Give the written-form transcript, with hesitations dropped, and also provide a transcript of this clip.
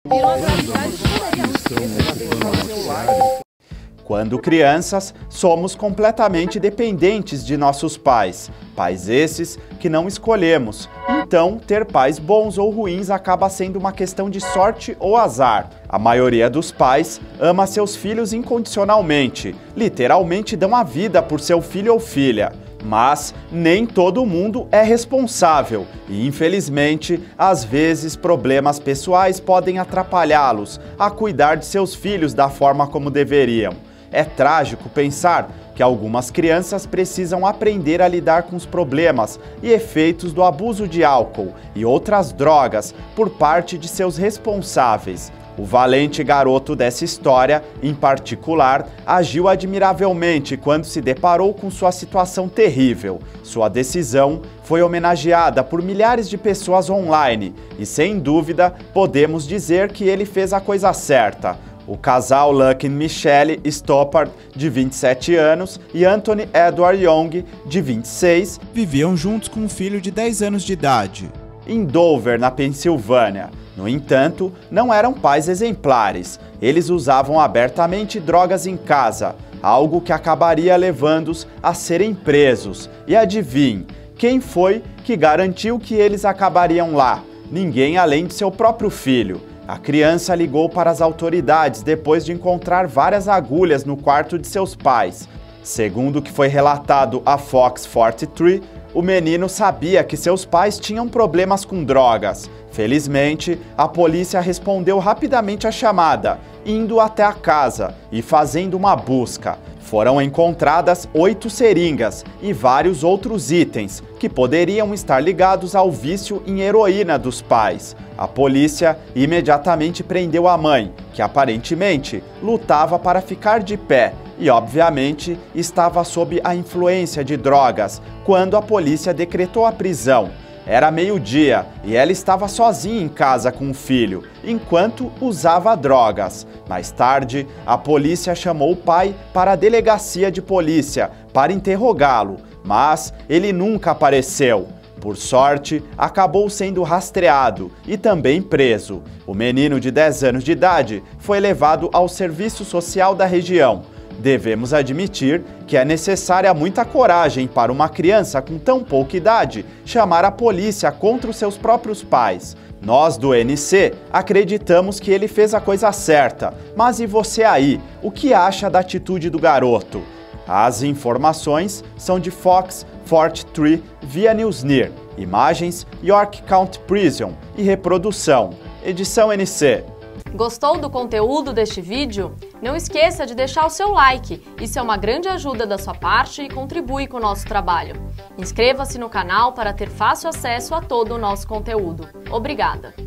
Quando crianças, somos completamente dependentes de nossos pais. Pais esses que não escolhemos. Então, ter pais bons ou ruins acaba sendo uma questão de sorte ou azar. A maioria dos pais ama seus filhos incondicionalmente. Literalmente dão a vida por seu filho ou filha. Mas nem todo mundo é responsável e, infelizmente, às vezes problemas pessoais podem atrapalhá-los a cuidar de seus filhos da forma como deveriam. É trágico pensar que algumas crianças precisam aprender a lidar com os problemas e efeitos do abuso de álcool e outras drogas por parte de seus responsáveis. O valente garoto dessa história, em particular, agiu admiravelmente quando se deparou com sua situação terrível. Sua decisão foi homenageada por milhares de pessoas online e, sem dúvida, podemos dizer que ele fez a coisa certa. O casal Lucky Michelle Stoppard, de 27 anos, e Anthony Edward Young, de 26, viviam juntos com um filho de 10 anos de idade, em Dover, na Pensilvânia. No entanto, não eram pais exemplares. Eles usavam abertamente drogas em casa, algo que acabaria levando-os a serem presos. E adivinhe, quem foi que garantiu que eles acabariam lá? Ninguém além de seu próprio filho. A criança ligou para as autoridades depois de encontrar várias agulhas no quarto de seus pais. Segundo o que foi relatado à Fox 43, o menino sabia que seus pais tinham problemas com drogas. Felizmente, a polícia respondeu rapidamente à chamada, indo até a casa e fazendo uma busca. Foram encontradas 8 seringas e vários outros itens que poderiam estar ligados ao vício em heroína dos pais. A polícia imediatamente prendeu a mãe, que aparentemente lutava para ficar de pé e, obviamente, estava sob a influência de drogas quando a polícia decretou a prisão. Era meio-dia e ela estava sozinha em casa com o filho, enquanto usava drogas. Mais tarde, a polícia chamou o pai para a delegacia de polícia para interrogá-lo, mas ele nunca apareceu. Por sorte, acabou sendo rastreado e também preso. O menino de 10 anos de idade foi levado ao serviço social da região. Devemos admitir que é necessária muita coragem para uma criança com tão pouca idade chamar a polícia contra os seus próprios pais. Nós do NC acreditamos que ele fez a coisa certa, mas e você aí? O que acha da atitude do garoto? As informações são de Fox 43 via Newsnear. Imagens York County Prison e reprodução. Edição NC. Gostou do conteúdo deste vídeo? Não esqueça de deixar o seu like, isso é uma grande ajuda da sua parte e contribui com o nosso trabalho. Inscreva-se no canal para ter fácil acesso a todo o nosso conteúdo. Obrigada!